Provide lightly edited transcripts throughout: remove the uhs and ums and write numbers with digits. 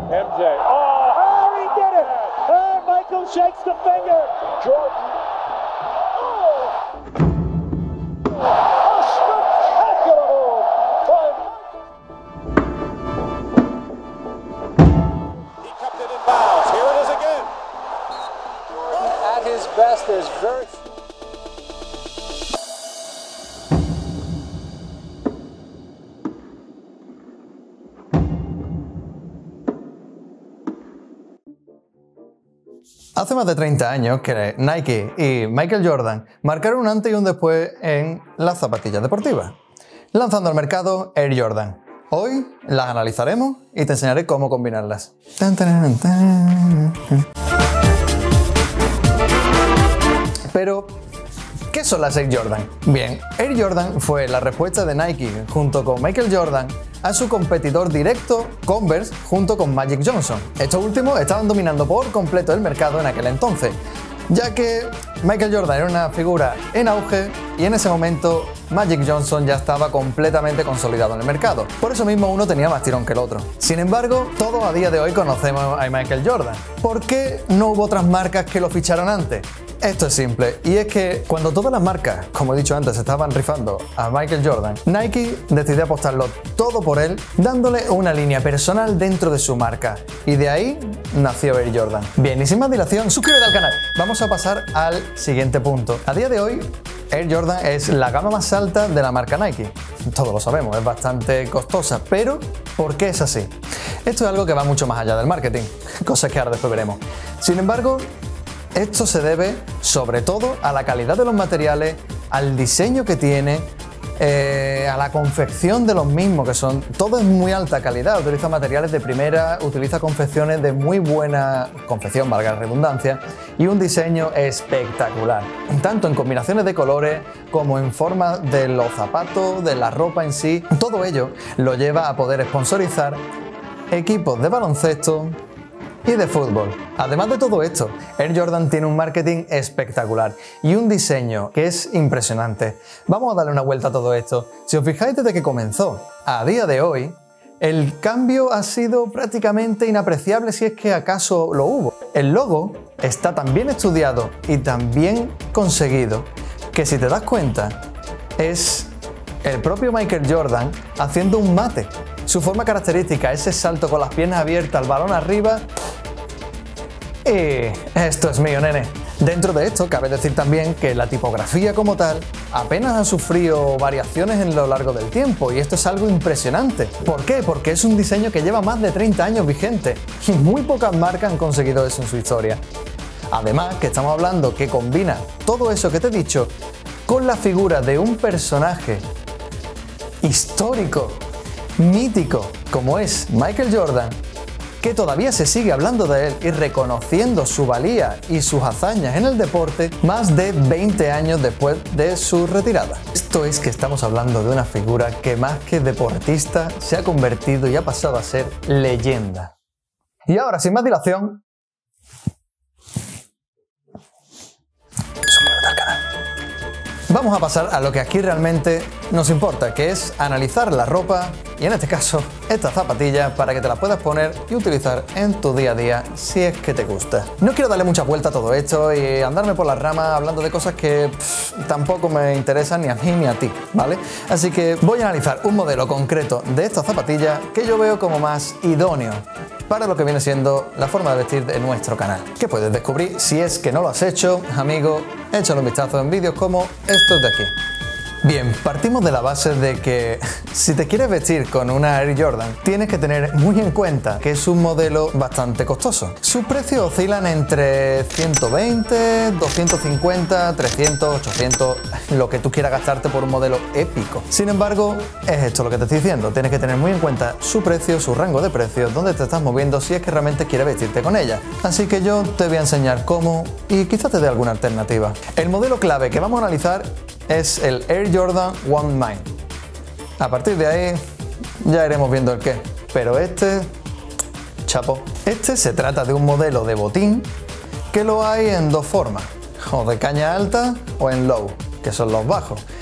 MJ. Oh, he did it! Oh, Michael shakes the finger. Jordan. Oh, a spectacular move. He kept it in bounds. Here it is again. Jordan at his best. There's very Hace más de 30 años que Nike y Michael Jordan marcaron un antes y un después en las zapatillas deportivas, lanzando al mercado Air Jordan. Hoy las analizaremos y te enseñaré cómo combinarlas. Pero, ¿qué son las Air Jordan? Bien, Air Jordan fue la respuesta de Nike junto con Michael Jordan a su competidor directo Converse junto con Magic Johnson. Estos últimos estaban dominando por completo el mercado en aquel entonces, ya que Michael Jordan era una figura en auge y en ese momento Magic Johnson ya estaba completamente consolidado en el mercado. Por eso mismo uno tenía más tirón que el otro. Sin embargo, todos a día de hoy conocemos a Michael Jordan. ¿Por qué no hubo otras marcas que lo ficharan antes? Esto es simple, y es que cuando todas las marcas, como he dicho antes, estaban rifando a Michael Jordan, Nike decidió apostarlo todo por él, dándole una línea personal dentro de su marca, y de ahí nació Air Jordan. Bien, y sin más dilación, suscríbete al canal. Vamos a pasar al siguiente punto. A día de hoy, Air Jordan es la gama más alta de la marca Nike. Todos lo sabemos, es bastante costosa, pero ¿por qué es así? Esto es algo que va mucho más allá del marketing, cosas que ahora después veremos. Sin embargo, esto se debe sobre todo a la calidad de los materiales, al diseño que tiene, a la confección de los mismos, que son todo es muy alta calidad, utiliza materiales de primera, utiliza confecciones de muy buena confección, valga la redundancia, y un diseño espectacular, tanto en combinaciones de colores como en forma de los zapatos, de la ropa en sí. Todo ello lo lleva a poder sponsorizar equipos de baloncesto y de fútbol. Además de todo esto, Air Jordan tiene un marketing espectacular y un diseño que es impresionante. Vamos a darle una vuelta a todo esto. Si os fijáis, desde que comenzó a día de hoy, el cambio ha sido prácticamente inapreciable, si es que acaso lo hubo. El logo está tan bien estudiado y tan bien conseguido que, si te das cuenta, es el propio Michael Jordan haciendo un mate. Su forma característica, ese salto con las piernas abiertas, el balón arriba. Y esto es mío, nene. Dentro de esto, cabe decir también que la tipografía como tal apenas ha sufrido variaciones en lo largo del tiempo, y esto es algo impresionante. ¿Por qué? Porque es un diseño que lleva más de 30 años vigente y muy pocas marcas han conseguido eso en su historia. Además, que estamos hablando que combina todo eso que te he dicho con la figura de un personaje histórico, mítico, como es Michael Jordan, que todavía se sigue hablando de él y reconociendo su valía y sus hazañas en el deporte más de 20 años después de su retirada. Esto es que estamos hablando de una figura que, más que deportista, se ha convertido y ha pasado a ser leyenda. Y ahora, sin más dilación, suscríbete al canal. Vamos a pasar a lo que aquí realmente nos importa, que es analizar la ropa y, en este caso, estas zapatillas, para que te las puedas poner y utilizar en tu día a día si es que te gusta. No quiero darle mucha vuelta a todo esto y andarme por las ramas hablando de cosas que tampoco me interesan ni a mí ni a ti, ¿vale? Así que voy a analizar un modelo concreto de estas zapatillas que yo veo como más idóneo para lo que viene siendo la forma de vestir de nuestro canal, que puedes descubrir si es que no lo has hecho, amigo. Échale un vistazo en vídeos como estos de aquí. Bien, partimos de la base de que si te quieres vestir con una Air Jordan, tienes que tener muy en cuenta que es un modelo bastante costoso. Sus precios oscilan entre 120, 250, 300, 800, lo que tú quieras gastarte por un modelo épico. Sin embargo, es esto lo que te estoy diciendo. Tienes que tener muy en cuenta su precio, su rango de precios, dónde te estás moviendo si es que realmente quieres vestirte con ella. Así que yo te voy a enseñar cómo y quizás te dé alguna alternativa. El modelo clave que vamos a analizar es el Air Jordan One Mine. A partir de ahí ya iremos viendo el qué, pero este, chapo. Este se trata de un modelo de botín que lo hay en dos formas, o de caña alta o en low, que son los bajos.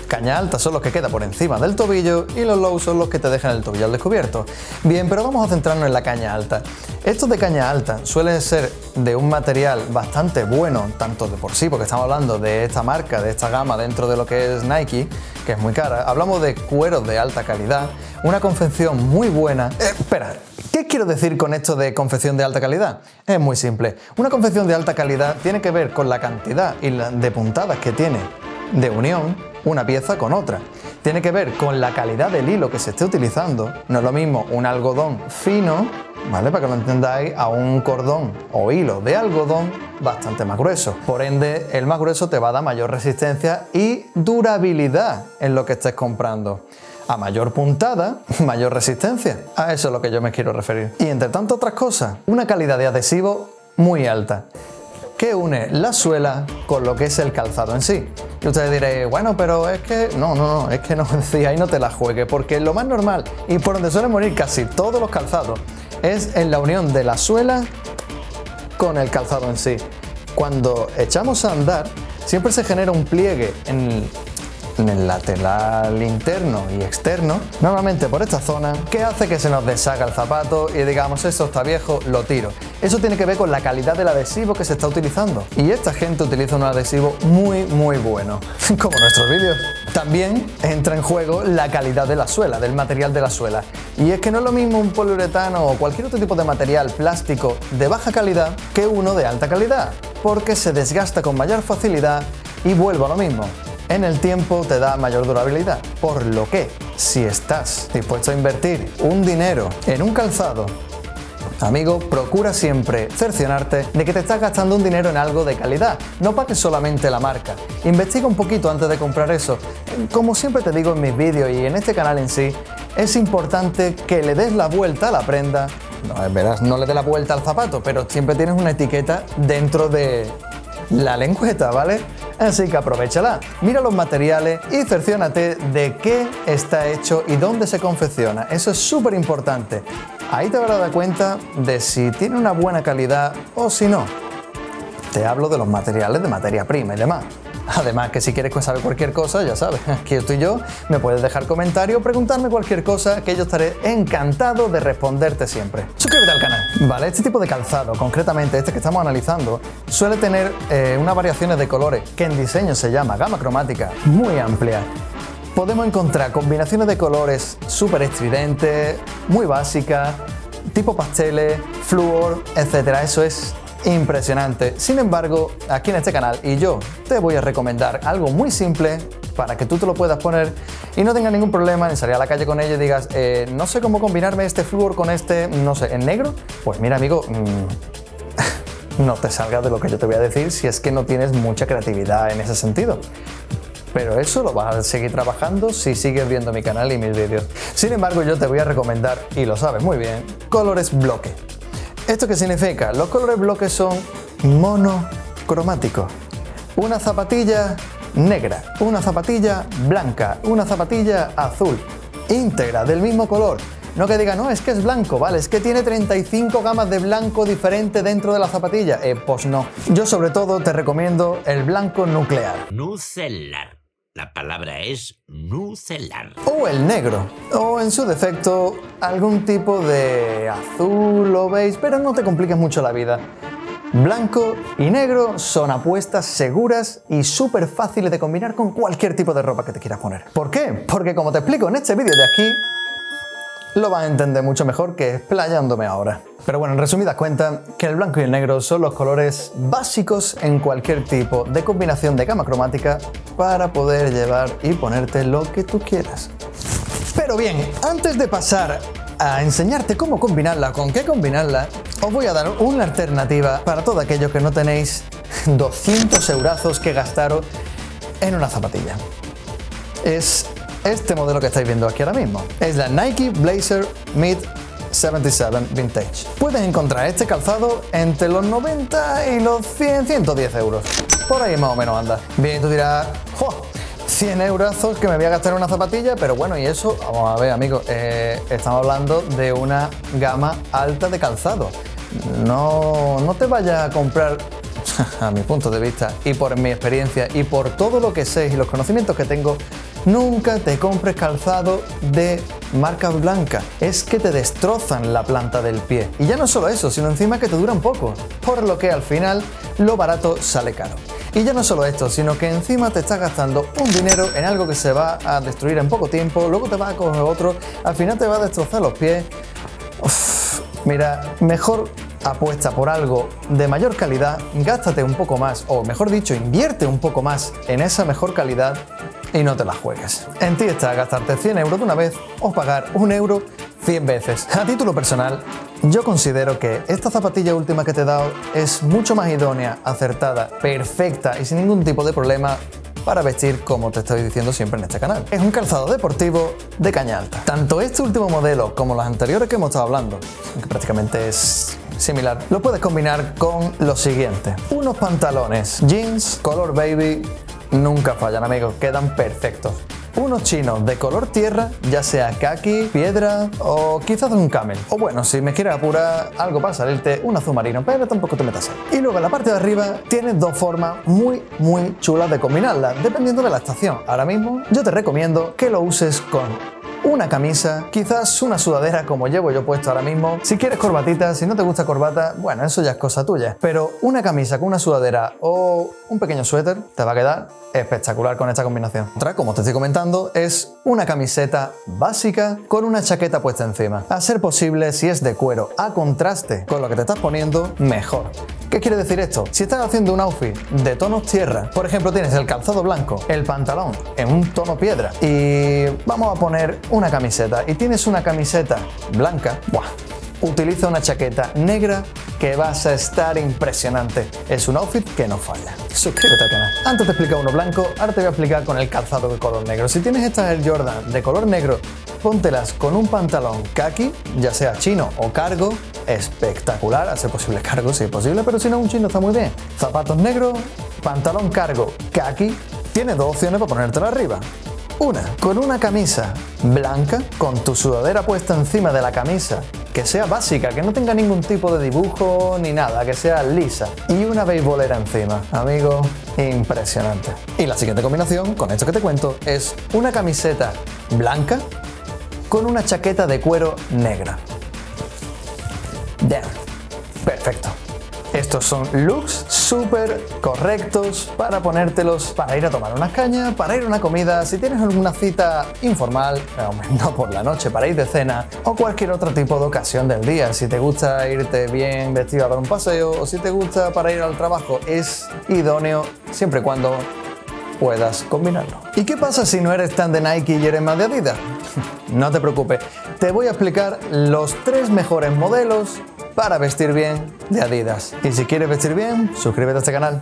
Caña alta son los que quedan por encima del tobillo y los low son los que te dejan el tobillo al descubierto. Bien, pero vamos a centrarnos en la caña alta. Estos de caña alta suelen ser de un material bastante bueno, tanto de por sí, porque estamos hablando de esta marca, de esta gama dentro de lo que es Nike, que es muy cara. Hablamos de cueros de alta calidad, una confección muy buena. Espera, ¿qué quiero decir con esto de confección de alta calidad? Es muy simple. Una confección de alta calidad tiene que ver con la cantidad de puntadas que tiene de unión una pieza con otra. Tiene que ver con la calidad del hilo que se esté utilizando. No es lo mismo un algodón fino, ¿vale? Para que lo entendáis, a un cordón o hilo de algodón bastante más grueso. Por ende, el más grueso te va a dar mayor resistencia y durabilidad en lo que estés comprando. A mayor puntada, mayor resistencia. A eso es lo que yo me quiero referir. Y entre tantas otras cosas, una calidad de adhesivo muy alta, que une la suela con lo que es el calzado en sí. Y ustedes diréis, bueno, pero es que no, es que no, decía, ahí no te la juegues, porque lo más normal y por donde suelen morir casi todos los calzados es en la unión de la suela con el calzado en sí. Cuando echamos a andar, siempre se genera un pliegue en el lateral interno y externo, normalmente por esta zona, que hace que se nos deshaga el zapato y digamos, esto está viejo, lo tiro. Eso tiene que ver con la calidad del adhesivo que se está utilizando. Y esta gente utiliza un adhesivo muy bueno, como nuestros vídeos. También entra en juego la calidad de la suela, del material de la suela. Y es que no es lo mismo un poliuretano o cualquier otro tipo de material plástico de baja calidad que uno de alta calidad, porque se desgasta con mayor facilidad y vuelvo a lo mismo. En el tiempo te da mayor durabilidad, por lo que si estás dispuesto a invertir un dinero en un calzado, amigo, procura siempre cerciorarte de que te estás gastando un dinero en algo de calidad. No pagues solamente la marca. Investiga un poquito antes de comprar eso. Como siempre te digo en mis vídeos y en este canal en sí, es importante que le des la vuelta a la prenda. No, verás, no le des la vuelta al zapato, pero siempre tienes una etiqueta dentro de la lengüeta, ¿vale? Así que aprovechala, mira los materiales y cerciónate de qué está hecho y dónde se confecciona. Eso es súper importante. Ahí te vas a dar cuenta de si tiene una buena calidad o si no. Te hablo de los materiales de materia prima y demás. Además que si quieres saber cualquier cosa, ya sabes, aquí estoy yo, me puedes dejar comentario, preguntarme cualquier cosa que yo estaré encantado de responderte siempre. Suscríbete al canal. Vale, este tipo de calzado, concretamente este que estamos analizando, suele tener unas variaciones de colores que en diseño se llama gama cromática muy amplia. Podemos encontrar combinaciones de colores súper estridentes, muy básicas, tipo pasteles, flúor, etcétera. Eso es impresionante. Sin embargo, aquí en este canal y yo te voy a recomendar algo muy simple para que tú te lo puedas poner y no tengas ningún problema en salir a la calle con ello y digas, no sé cómo combinarme este flúor con este, no sé, en negro. Pues mira, amigo, no te salgas de lo que yo te voy a decir si es que no tienes mucha creatividad en ese sentido. Pero eso lo vas a seguir trabajando si sigues viendo mi canal y mis vídeos. Sin embargo, yo te voy a recomendar, y lo sabes muy bien, colores bloque. ¿Esto qué significa? Los colores bloques son monocromáticos. Una zapatilla negra, una zapatilla blanca, una zapatilla azul, íntegra, del mismo color. No que diga, no, es que es blanco, vale, es que tiene 35 gamas de blanco diferentes dentro de la zapatilla. Pues no. Yo sobre todo te recomiendo el blanco nuclear. Nucelar. La palabra es nucelar. O el negro, o en su defecto algún tipo de azul o beige, pero no te compliques mucho la vida. Blanco y negro son apuestas seguras y súper fáciles de combinar con cualquier tipo de ropa que te quieras poner. ¿Por qué? Porque como te explico en este vídeo de aquí, lo vas a entender mucho mejor que explayándome ahora. Pero bueno, en resumidas cuentas, que el blanco y el negro son los colores básicos en cualquier tipo de combinación de gama cromática para poder llevar y ponerte lo que tú quieras. Pero bien, antes de pasar a enseñarte cómo combinarla, con qué combinarla, os voy a dar una alternativa para todos aquellos que no tenéis 200 eurazos que gastaros en una zapatilla. Es este modelo que estáis viendo aquí ahora mismo. Es la Nike Blazer Mid 77 Vintage. Puedes encontrar este calzado entre los 90 y los 100, 110 euros. Por ahí más o menos anda. Bien, tú dirás, ¡jo! 100 eurazos que me voy a gastar en una zapatilla, pero bueno, y eso, vamos a ver, amigos, estamos hablando de una gama alta de calzado. No te vayas a comprar, a mi punto de vista y por mi experiencia y por todo lo que sé y los conocimientos que tengo, Nunca te compres calzado de marca blanca. Es que te destrozan la planta del pie. Y ya no solo eso, sino encima que te duran poco. Por lo que al final lo barato sale caro. Y ya no solo esto, sino que encima te estás gastando un dinero en algo que se va a destruir en poco tiempo, luego te va a coger otro, al final te va a destrozar los pies. Uf, mira, mejor apuesta por algo de mayor calidad, gástate un poco más, o mejor dicho, invierte un poco más en esa mejor calidad y no te la juegues. En ti está gastarte 100 euros de una vez o pagar 1 euro 100 veces. A título personal, yo considero que esta zapatilla última que te he dado es mucho más idónea, acertada, perfecta y sin ningún tipo de problema para vestir, como te estoy diciendo siempre en este canal. Es un calzado deportivo de caña alta. Tanto este último modelo como los anteriores que hemos estado hablando, que prácticamente es similar, lo puedes combinar con lo siguiente. Unos pantalones jeans color baby nunca fallan, amigos, quedan perfectos. Unos chinos de color tierra, ya sea kaki, piedra o quizás un camel. O bueno, si me quieres apurar algo para salirte, un azul marino, pero tampoco te metas ahí. Y luego en la parte de arriba tienes dos formas muy chulas de combinarlas, dependiendo de la estación. Ahora mismo yo te recomiendo que lo uses con una camisa, quizás una sudadera como llevo yo puesto ahora mismo. Si quieres corbatita, si no te gusta corbata, bueno, eso ya es cosa tuya. Pero una camisa con una sudadera o un pequeño suéter te va a quedar espectacular con esta combinación. Otra, como te estoy comentando, es una camiseta básica con una chaqueta puesta encima. A ser posible, si es de cuero a contraste con lo que te estás poniendo, mejor. ¿Qué quiere decir esto? Si estás haciendo un outfit de tonos tierra, por ejemplo, tienes el calzado blanco, el pantalón en un tono piedra y vamos a poner una camiseta y tienes una camiseta blanca, ¡buah! Utiliza una chaqueta negra que vas a estar impresionante. Es un outfit que no falla. Suscríbete al canal. Antes te he explicado uno blanco, ahora te voy a explicar con el calzado de color negro. Si tienes estas Air Jordan de color negro, póntelas con un pantalón khaki, ya sea chino o cargo, espectacular, hace posible cargo si es posible, pero si no un chino está muy bien. Zapatos negros, pantalón cargo khaki, tienes dos opciones para ponértelo arriba. Una, con una camisa blanca, con tu sudadera puesta encima de la camisa, que sea básica, que no tenga ningún tipo de dibujo ni nada, que sea lisa, y una beisbolera encima. Amigo, impresionante. Y la siguiente combinación, con esto que te cuento, es una camiseta blanca con una chaqueta de cuero negra. Damn, perfecto. Estos son looks súper correctos para ponértelos para ir a tomar unas cañas, para ir a una comida, si tienes alguna cita informal, no por la noche, para ir de cena o cualquier otro tipo de ocasión del día. Si te gusta irte bien vestido a dar un paseo o si te gusta para ir al trabajo, es idóneo siempre y cuando puedas combinarlo. ¿Y qué pasa si no eres tan de Nike y eres más de Adidas? No te preocupes, te voy a explicar los 3 mejores modelos para vestir bien de Adidas. Y si quieres vestir bien, suscríbete a este canal.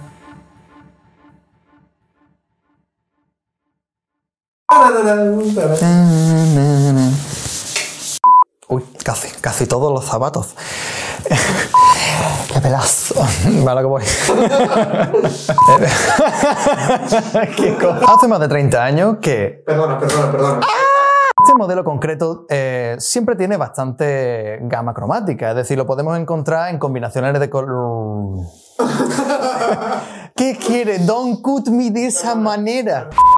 Uy, casi todos los zapatos. ¡Qué pedazo! Vale, que voy. Hace más de 30 años que... Perdona. Este modelo concreto siempre tiene bastante gama cromática, es decir, lo podemos encontrar en combinaciones de color... ¿Qué quiere? Don't cut me de esa manera.